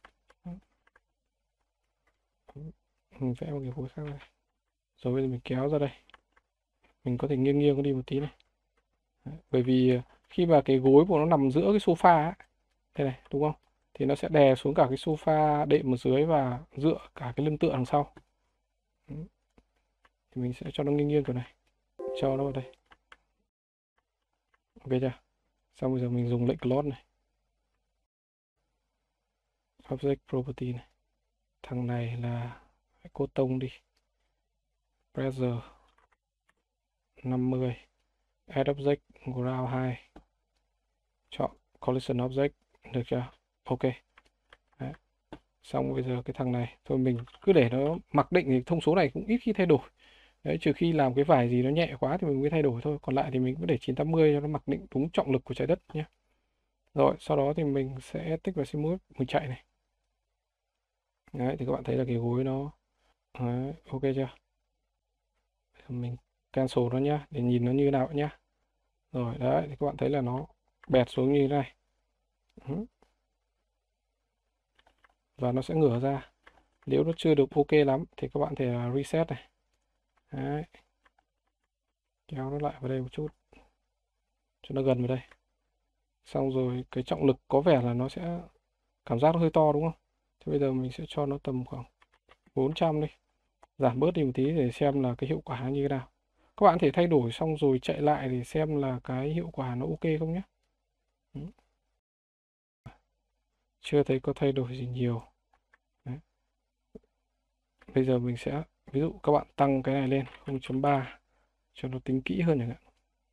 A: Mình vẽ một cái gối khác này. Rồi bây giờ mình kéo ra đây. Mình có thể nghiêng nghiêng nó đi một tí này. Đấy. Bởi vì khi mà cái gối của nó nằm giữa cái sofa ấy, đây này, đúng không? Thì nó sẽ đè xuống cả cái sofa đệm ở dưới và dựa cả cái lưng tựa đằng sau. Đấy. Thì mình sẽ cho nó nghiêng nghiêng kiểu này. Cho nó vào đây. Ok chưa? Xong bây giờ mình dùng lệnh close này. Object property này. Thằng này là cốt tông đi. Pressure năm mươi. Add object ground hai. Chọn collision object. Được chưa? Ok. Đấy. Xong bây giờ cái thằng này thôi mình cứ để nó mặc định thì thông số này cũng ít khi thay đổi. Đấy, trừ khi làm cái vải gì nó nhẹ quá thì mình mới thay đổi thôi. Còn lại thì mình cứ để chín tám mươi cho nó mặc định đúng trọng lực của trái đất nhé. Rồi, sau đó thì mình sẽ tích vào simulate, mình chạy này. Đấy, thì các bạn thấy là cái gối nó đấy, ok chưa? Mình cancel nó nhá, để nhìn nó như thế nào nhá. Rồi, đấy, thì các bạn thấy là nó bẹt xuống như thế này. Ừ. Và nó sẽ ngửa ra. Nếu nó chưa được ok lắm thì các bạn thể reset này. Đấy. Kéo nó lại vào đây một chút. Cho nó gần vào đây. Xong rồi cái trọng lực có vẻ là nó sẽ cảm giác nó hơi to đúng không? Thế bây giờ mình sẽ cho nó tầm khoảng bốn trăm đi. Giảm bớt đi một tí để xem là cái hiệu quả như thế nào. Các bạn có thể thay đổi xong rồi chạy lại để xem là cái hiệu quả nó ok không nhé. Ừ. Chưa thấy có thay đổi gì nhiều. Đấy. Bây giờ mình sẽ, ví dụ các bạn tăng cái này lên không chấm ba cho nó tính kỹ hơn chẳng hạn.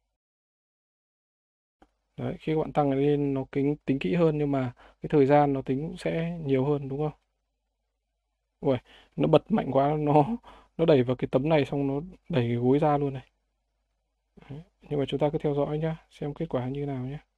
A: Đấy, khi các bạn tăng cái lên nó tính, tính kỹ hơn nhưng mà cái thời gian nó tính cũng sẽ nhiều hơn đúng không? Ui, nó bật mạnh quá, nó nó đẩy vào cái tấm này xong nó đẩy cái gối ra luôn này. Đấy. Nhưng mà chúng ta cứ theo dõi nhá, xem kết quả như thế nào nhé.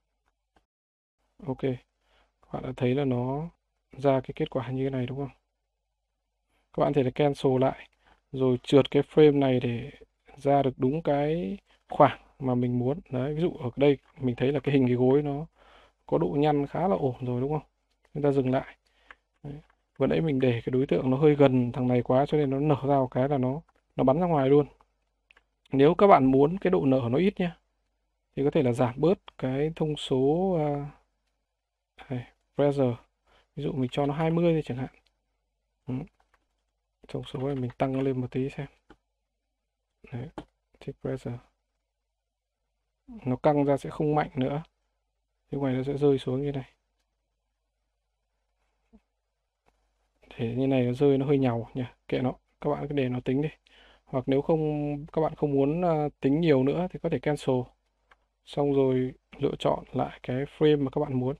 A: Ok, các bạn đã thấy là nó ra cái kết quả như thế này đúng không? Các bạn có thể là cancel lại rồi trượt cái frame này để ra được đúng cái khoảng mà mình muốn. Đấy, ví dụ ở đây mình thấy là cái hình cái gối nó có độ nhăn khá là ổn rồi đúng không? Chúng ta dừng lại. Đấy. Vừa nãy mình để cái đối tượng nó hơi gần thằng này quá cho nên nó nở ra một cái là nó nó bắn ra ngoài luôn. Nếu các bạn muốn cái độ nở nó ít nhé thì có thể là giảm bớt cái thông số uh, đây, pressure. Ví dụ mình cho nó hai mươi đi chẳng hạn. Ừ. Thông số này mình tăng lên một tí xem. Đấy, take pressure. nó căng ra sẽ không mạnh nữa, thế ngoài nó sẽ rơi xuống như này. Để như này nó rơi nó hơi nhàu nhỉ, kệ nó, các bạn cứ để nó tính đi. Hoặc nếu không các bạn không muốn à, tính nhiều nữa thì có thể cancel, xong rồi lựa chọn lại cái frame mà các bạn muốn.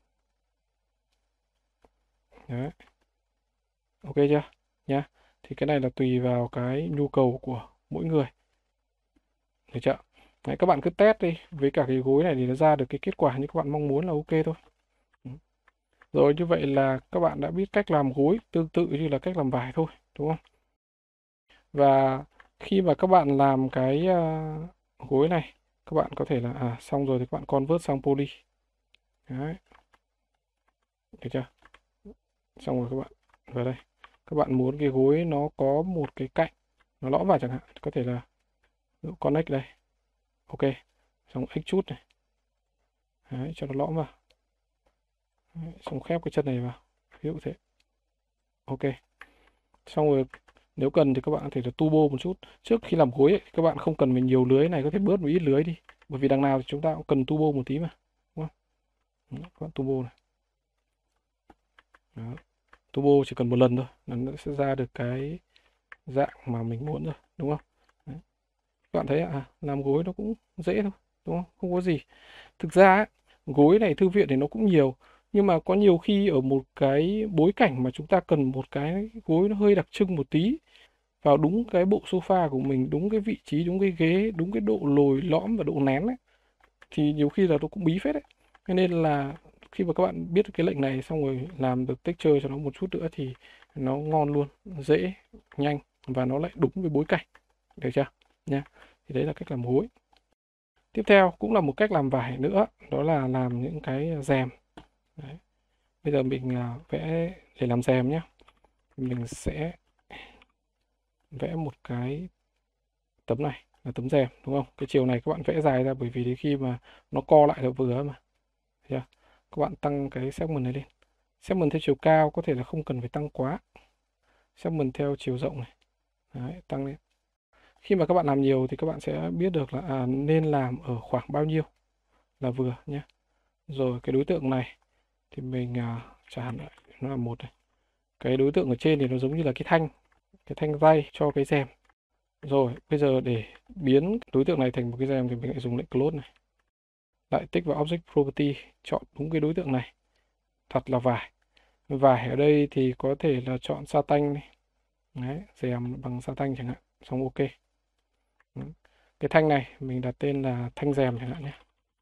A: Đấy, ok chưa nhá. Thì cái này là tùy vào cái nhu cầu của mỗi người, được chưa? Đấy, các bạn cứ test đi với cả cái gối này thì nó ra được cái kết quả như các bạn mong muốn là ok thôi. Ừ. Rồi, như vậy là các bạn đã biết cách làm gối tương tự như là cách làm vải thôi, đúng không? Và khi mà các bạn làm cái à, gối này, các bạn có thể là à xong rồi thì các bạn convert sang poly. Đấy, được chưa? Xong rồi các bạn vào đây, các bạn muốn cái gối nó có một cái cạnh nó lõm vào chẳng hạn, có thể là connect đây, ok, xong extrude này. Đấy, cho nó lõm vào. Đấy, xong khép cái chân này vào, ví dụ thế, ok. Xong rồi nếu cần thì các bạn có thể là turbo một chút. Trước khi làm gối ấy, các bạn không cần phải nhiều lưới này, có thể bớt một ít lưới đi, bởi vì đằng nào thì chúng ta cũng cần turbo một tí mà, đúng không? Đó, các bạn turbo này. Đó. Turbo chỉ cần một lần thôi là nó sẽ ra được cái dạng mà mình muốn rồi, đúng không? Đấy. Các bạn thấy à, làm gối nó cũng dễ thôi, đúng không? Không có gì. Thực ra ấy, gối này thư viện thì nó cũng nhiều, nhưng mà có nhiều khi ở một cái bối cảnh mà chúng ta cần một cái gối nó hơi đặc trưng một tí, vào đúng cái bộ sofa của mình, đúng cái vị trí, đúng cái ghế, đúng cái độ lồi lõm và độ nén ấy, thì nhiều khi là nó cũng bí phết đấy. Cho nên là khi mà các bạn biết cái lệnh này xong rồi làm được texture cho nó một chút nữa thì nó ngon luôn, dễ, nhanh và nó lại đúng với bối cảnh, được chưa nha. Thì đấy là cách làm gối. Tiếp theo cũng là một cách làm vải nữa, đó là làm những cái rèm. Đấy. Bây giờ mình à, vẽ để làm rèm nhé. Mình sẽ vẽ một cái tấm này là tấm rèm, đúng không? Cái chiều này các bạn vẽ dài ra, bởi vì đến khi mà nó co lại là vừa mà. Thấy chưa? Các bạn tăng cái segment này lên. Segment theo chiều cao có thể là không cần phải tăng quá. Segment theo chiều rộng này. Đấy, tăng lên. Khi mà các bạn làm nhiều thì các bạn sẽ biết được là à, nên làm ở khoảng bao nhiêu là vừa nhé. Rồi cái đối tượng này thì mình à, trả hẳn lại nó là một này. Cái đối tượng ở trên thì nó giống như là cái thanh, cái thanh ray cho cái rèm. Rồi bây giờ để biến đối tượng này thành một cái rèm thì mình lại dùng lệnh close này, lại tích vào object property, chọn đúng cái đối tượng này, thật là vải. Vải ở đây thì có thể là chọn sa tanh này. Đấy, rèm bằng sa tanh chẳng hạn, xong ok. Đấy. Cái thanh này mình đặt tên là thanh rèm chẳng hạn nhé.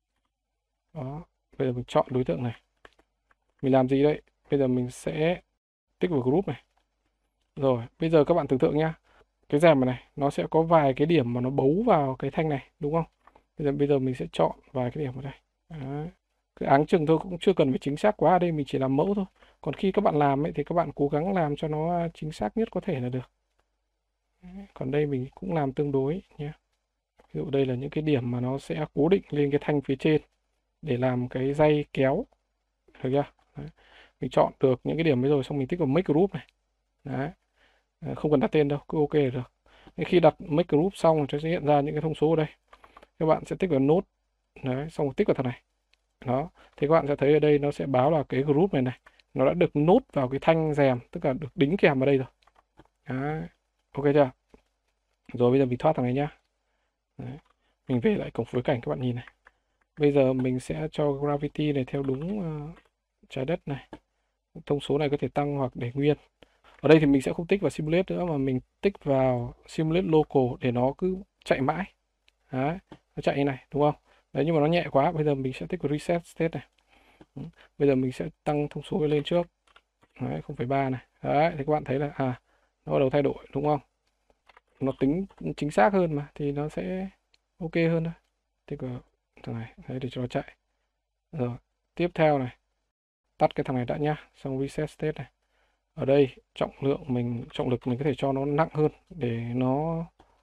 A: Đó, bây giờ mình chọn đối tượng này, mình làm gì đây? Bây giờ mình sẽ tích vào group này. Rồi bây giờ các bạn tưởng tượng nhá, cái rèm này, này nó sẽ có vài cái điểm mà nó bấu vào cái thanh này, đúng không? Bây giờ bây giờ mình sẽ chọn vài cái điểm ở đây. Đấy. Cái áng chừng thôi, cũng chưa cần phải chính xác quá, ở đây mình chỉ làm mẫu thôi. Còn khi các bạn làm ấy thì các bạn cố gắng làm cho nó chính xác nhất có thể là được. Đấy. Còn đây mình cũng làm tương đối nhé. Ví dụ đây là những cái điểm mà nó sẽ cố định lên cái thanh phía trên để làm cái dây kéo, được chưa? Đấy. Mình chọn được những cái điểm ấy rồi, xong mình tích vào make group này. Đấy. Không cần đặt tên đâu, cứ ok là được. Khi đặt make group xong thì nó sẽ hiện ra những cái thông số ở đây. Các bạn sẽ tích vào nốt. Đấy, xong rồi tích vào thằng này. Đó, thì các bạn sẽ thấy ở đây nó sẽ báo là cái group này này nó đã được nốt vào cái thanh rèm, tức là được đính kèm vào đây rồi. Đấy, ok chưa? Rồi bây giờ mình thoát thằng này nhá. Đấy. Mình về lại cổng phối cảnh, các bạn nhìn này. Bây giờ mình sẽ cho gravity này theo đúng uh, trái đất này. Thông số này có thể tăng hoặc để nguyên. Ở đây thì mình sẽ không tích vào simulate nữa, mà mình tích vào simulate local để nó cứ chạy mãi. Đấy, nó chạy như này, đúng không? Đấy, nhưng mà nó nhẹ quá, bây giờ mình sẽ tích vào reset state này. Bây giờ mình sẽ tăng thông số lên trước. Đấy, không phẩy ba này. Đấy, thì các bạn thấy là à, nó bắt đầu thay đổi, đúng không? Nó tính chính xác hơn mà, thì nó sẽ ok hơn thôi. Tích vào thằng này, đấy, để cho nó chạy. Rồi, tiếp theo này, tắt cái thằng này đã nhá, xong reset state này. Ở đây trọng lượng mình trọng lực mình có thể cho nó nặng hơn để nó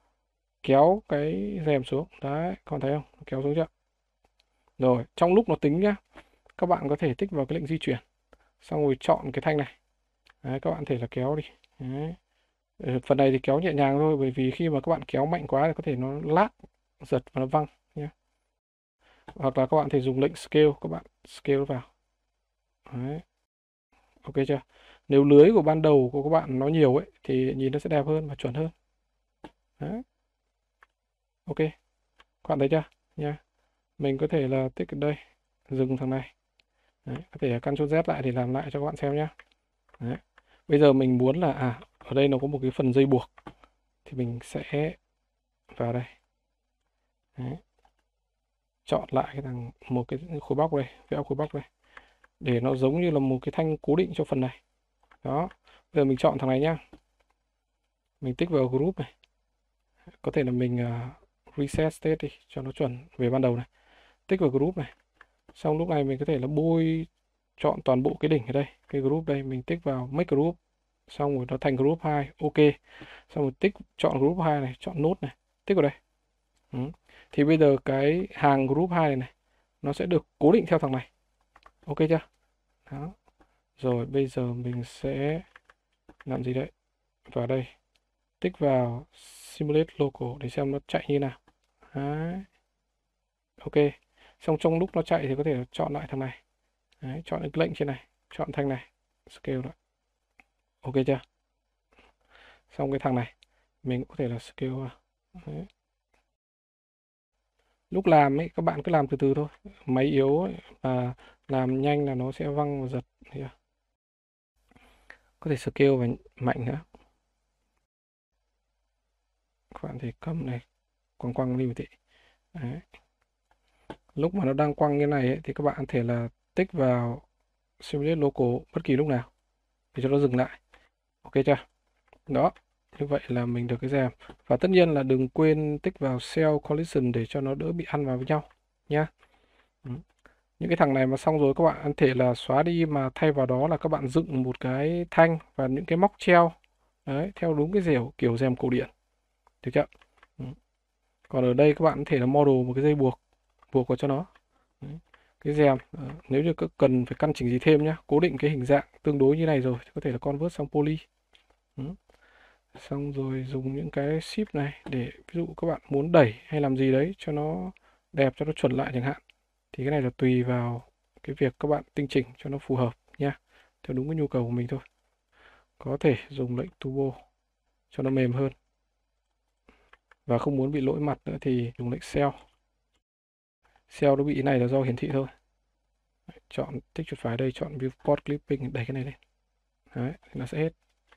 A: kéo cái rèm xuống. Đấy, con thấy không? Nó kéo xuống chưa? Rồi, trong lúc nó tính nhá, các bạn có thể tích vào cái lệnh di chuyển, xong rồi chọn cái thanh này. Đấy, các bạn có thể là kéo đi. Đấy. Phần này thì kéo nhẹ nhàng thôi, bởi vì khi mà các bạn kéo mạnh quá thì có thể nó lát, giật và nó văng nhé. Hoặc là các bạn thể dùng lệnh scale, các bạn scale vào. Đấy. Ok chưa? Nếu lưới của ban đầu của các bạn nó nhiều ấy thì nhìn nó sẽ đẹp hơn và chuẩn hơn. Đấy. Ok, các bạn thấy chưa? Nha. Mình có thể là tích ở đây, dừng thằng này. Đấy. Có thể Ctrl Z lại để làm lại cho các bạn xem nhé. Đấy. Bây giờ mình muốn là à ở đây nó có một cái phần dây buộc thì mình sẽ vào đây. Đấy. Chọn lại cái thằng một cái khối bóc đây, vẽ khối bóc đây để nó giống như là một cái thanh cố định cho phần này. Đó. Bây giờ mình chọn thằng này nhá. Mình tích vào group này. Có thể là mình uh, reset state đi cho nó chuẩn về ban đầu này. Tích vào group này. Xong lúc này mình có thể là bôi chọn toàn bộ cái đỉnh ở đây, cái group đây, mình tích vào make group. Xong rồi nó thành group hai, ok. Xong rồi tích chọn group hai này, chọn nốt này, tích vào đây. Ừ. Thì bây giờ cái hàng group hai này này nó sẽ được cố định theo thằng này. Ok chưa? Đó. Rồi bây giờ mình sẽ làm gì đấy? Vào đây, tích vào simulate local để xem nó chạy như nào. Đấy. Ok. Xong trong lúc nó chạy thì có thể chọn lại thằng này. Đấy, chọn cái lệnh trên này, chọn thanh này, scale lại. Ok chưa? Xong cái thằng này mình cũng có thể là scale vào. Đấy. Lúc làm ấy các bạn cứ làm từ từ thôi. Máy yếu ấy, và làm nhanh là nó sẽ văng và giật. Có thể scale và mạnh nữa. Các bạn thì cầm này quăng quăng đi một tí. Đấy. Lúc mà nó đang quăng như này ấy, thì các bạn có thể là tích vào simulate local bất kỳ lúc nào để cho nó dừng lại. Ok chưa? Đó, như vậy là mình được cái rèm. Và tất nhiên là đừng quên tích vào cell collision để cho nó đỡ bị ăn vào với nhau nhá. Ừ. Những cái thằng này mà xong rồi các bạn có thể là xóa đi, mà thay vào đó là các bạn dựng một cái thanh và những cái móc treo. Đấy, theo đúng cái dẻo kiểu rèm cổ điển. Được chưa? Ừ. Còn ở đây các bạn có thể là model một cái dây buộc buộc vào cho nó. Đấy. Cái rèm ờ, nếu như các cần phải căn chỉnh gì thêm nhá, cố định cái hình dạng tương đối như này rồi thì có thể là convert sang poly. Ừ. Xong rồi dùng những cái ship này để ví dụ các bạn muốn đẩy hay làm gì đấy cho nó đẹp, cho nó chuẩn lại chẳng hạn, thì cái này là tùy vào cái việc các bạn tinh chỉnh cho nó phù hợp nha, theo đúng cái nhu cầu của mình thôi. Có thể dùng lệnh turbo cho nó mềm hơn, và không muốn bị lỗi mặt nữa thì dùng lệnh cell. Cell nó bị này là do hiển thị thôi. Chọn tích chuột phải đây, chọn viewport clipping, đẩy cái này lên. Đấy, nó sẽ hết.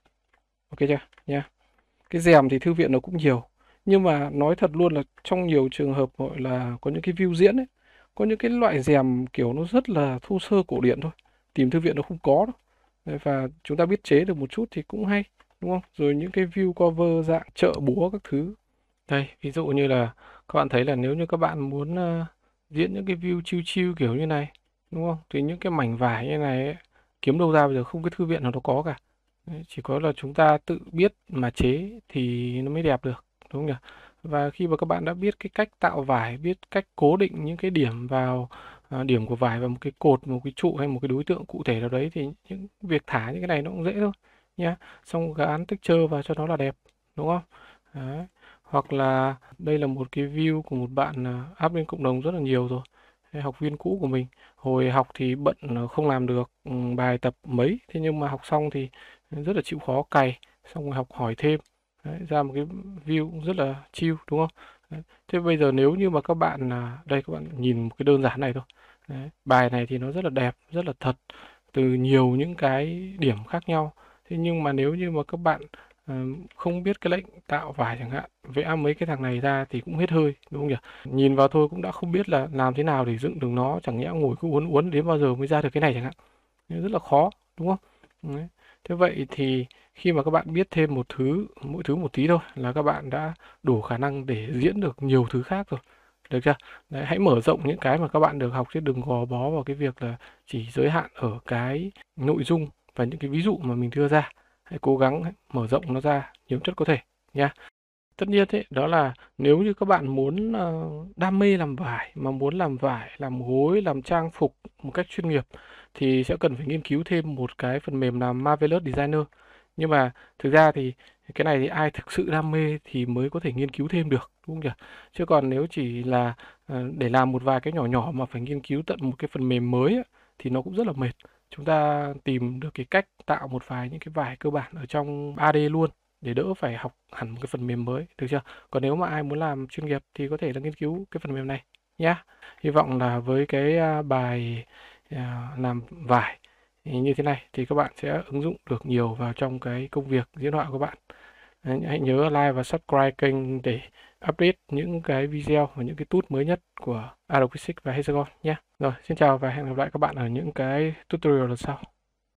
A: Ok chưa nha. Cái rèm thì thư viện nó cũng nhiều, nhưng mà nói thật luôn là trong nhiều trường hợp gọi là có những cái view diễn ấy, có những cái loại rèm kiểu nó rất là thô sơ cổ điển thôi, tìm thư viện nó không có đâu. Đấy, và chúng ta biết chế được một chút thì cũng hay, đúng không? Rồi những cái view cover dạng chợ búa các thứ. Đây, ví dụ như là các bạn thấy là nếu như các bạn muốn uh, diễn những cái view chill chill kiểu như này, đúng không? Thì những cái mảnh vải như này ấy, kiếm đâu ra bây giờ, không cái thư viện nào nó có cả. Đấy, chỉ có là chúng ta tự biết mà chế thì nó mới đẹp được, đúng không nhỉ? Và khi mà các bạn đã biết cái cách tạo vải, biết cách cố định những cái điểm vào à, điểm của vải vào một cái cột, một cái trụ hay một cái đối tượng cụ thể nào đấy, thì những việc thả những cái này nó cũng dễ thôi nhá. Xong gán texture vào cho nó là đẹp, đúng không? Đấy. Hoặc là đây là một cái view của một bạn à, up lên cộng đồng rất là nhiều rồi. Đây, học viên cũ của mình. Hồi học thì bận à, không làm được ừ, bài tập mấy, thế nhưng mà học xong thì rất là chịu khó cày, xong rồi học hỏi thêm. Đấy, ra một cái view cũng rất là chill, đúng không? Đấy. Thế bây giờ nếu như mà các bạn à, đây các bạn nhìn một cái đơn giản này thôi. Đấy. Bài này thì nó rất là đẹp, rất là thật, từ nhiều những cái điểm khác nhau. Thế nhưng mà nếu như mà các bạn à, không biết cái lệnh tạo vải chẳng hạn, vẽ mấy cái thằng này ra thì cũng hết hơi, đúng không nhỉ? Nhìn vào thôi cũng đã không biết là làm thế nào để dựng được nó, chẳng nhẽ ngồi cứ uốn uốn đến bao giờ mới ra được cái này chẳng hạn. Rất là khó, đúng không? Đấy. Thế vậy thì khi mà các bạn biết thêm một thứ, mỗi thứ một tí thôi là các bạn đã đủ khả năng để diễn được nhiều thứ khác rồi. Được chưa? Đấy, hãy mở rộng những cái mà các bạn được học, chứ đừng gò bó vào cái việc là chỉ giới hạn ở cái nội dung và những cái ví dụ mà mình đưa ra. Hãy cố gắng mở rộng nó ra nhiều nhất có thể nha. Tất nhiên thế, đó là nếu như các bạn muốn uh, đam mê làm vải, mà muốn làm vải, làm gối, làm trang phục một cách chuyên nghiệp thì sẽ cần phải nghiên cứu thêm một cái phần mềm là Marvelous Designer. Nhưng mà thực ra thì Cái này thì ai thực sự đam mê thì mới có thể nghiên cứu thêm được, đúng không nhỉ? Chứ còn nếu chỉ là ờ, để làm một vài cái nhỏ nhỏ mà phải nghiên cứu tận một cái phần mềm mới á, thì nó cũng rất là mệt. Chúng ta tìm được cái cách tạo một vài những cái vải cơ bản ở trong ba D luôn để đỡ phải học hẳn một cái phần mềm mới, được chưa? Còn nếu mà ai muốn làm chuyên nghiệp thì có thể là nghiên cứu cái phần mềm này nhá. Hy vọng là với cái à, bài à, làm vải như thế này thì các bạn sẽ ứng dụng được nhiều vào trong cái công việc diễn họa của bạn. Đấy, hãy nhớ like và subscribe kênh để update những cái video và những cái tool mới nhất của Adobe Physics và Hexagon nhé. Rồi, xin chào và hẹn gặp lại các bạn ở những cái tutorial lần sau.